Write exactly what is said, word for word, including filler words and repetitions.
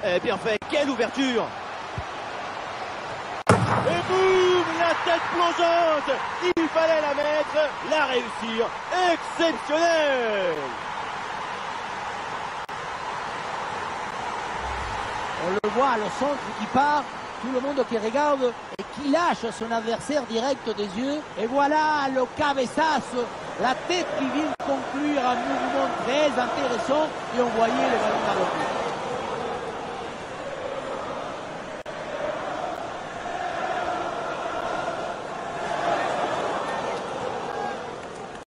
Eh bien fait, quelle ouverture! Et boum, la tête plongeante! Il fallait la mettre, la réussir, exceptionnel! On le voit, le centre qui part, tout le monde qui regarde et qui lâche son adversaire direct des yeux. Et voilà le cabeçazo, la tête qui vient conclure un mouvement très intéressant et on voyait le ballon dans le pied.